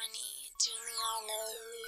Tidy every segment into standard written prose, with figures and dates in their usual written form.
Johnny, Giuliano.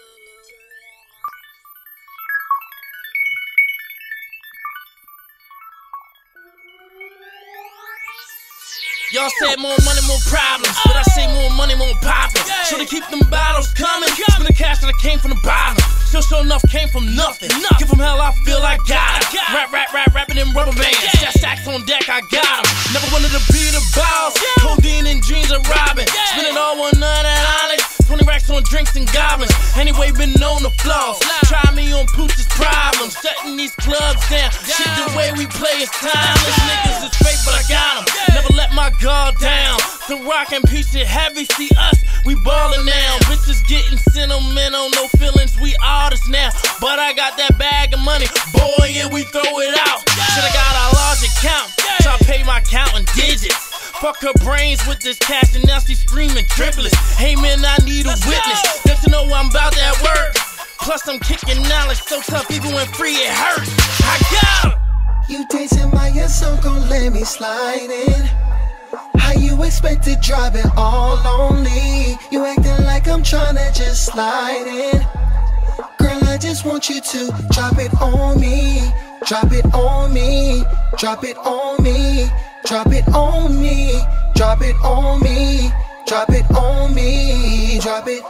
Y'all said more money, more problems, but I say more money, more poppin'. So to keep them bottles coming, spend the cash that I came from the bottom. Still sure enough came from nothing. Give them hell, I feel I got it. Rapping in rubber bands. Stacks on deck, I got them. Never wanted to be the boss. Codeine and jeans are robbing. Spend it all one night at Onyx. 20 racks on drinks and goblins. Anyway, been known to floss. Try me on Pooch's problems. Shutting these clubs down. Shit, the way we play is timeless. Niggas is fake, but I got them. Never let my guard down. The rock and piece it heavy. See us, we ballin' now. Bitches getting sentimental, no feelings. We artists now. But I got that bag of money. Boy, yeah, we throw it out. Should've got a large account, so I pay my counting digits. Fuck her brains with this cash and now she screaming triplets. Hey man, I need a witness. Don't you know I'm about that work? Plus I'm kicking knowledge so tough even when free it hurts. I got her. You dancing by yourself, gon' let me slide in. How you expect to drive it all on me? You acting like I'm tryna just slide in. Girl, I just want you to drop it on me. Drop it on me. Drop it on me. Drop it on me. Drop it on me. Drop it on me. Drop it.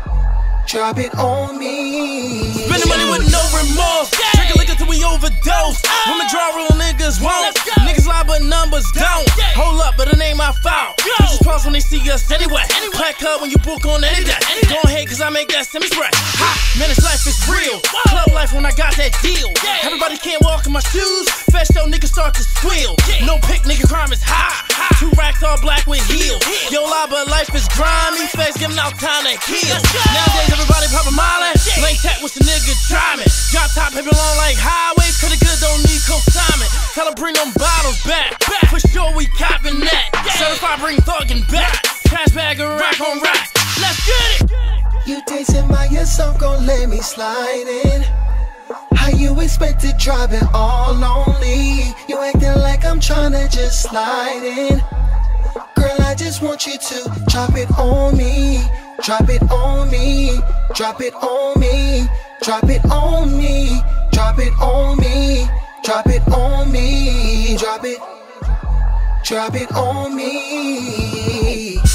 Drop it on me. Spending money with no remorse. Drinking liquor till we overdose. Women draw real niggas won't. Niggas lie but numbers don't. Hold up, but it ain't my fault. Bitches pause when they see us anyway. Clack club when you book on any day. Go ahead cause I make that semi-spread. Ha! Man, this life is real. Club life when I got that deal. Everybody can't walk in my shoes. Fast show niggas start to squeal. No pick, nigga, crime is high. 2 racks all black with heels. Yo, lie, but life is grimy. Fast giving out time to heal. Nowadays, everybody poppin' Molly. Late tap with the nigga try me. Drop top, paper long like highways. Pretty good, don't need co-signing. Tell her bring them bottles back. For sure, we coppin' that. Certified, bring thuggin' back. Trash bag and rack on rack. Let's get it. You dancing by yourself, gon' let me slide in. How you expect to drive it all lonely? You acting like I'm tryna just slide in. Girl, I just want you to drop it on me. Drop it on me. Drop it on me. Drop it on me. Drop it on me. Drop it on me. Drop it. Drop it on me.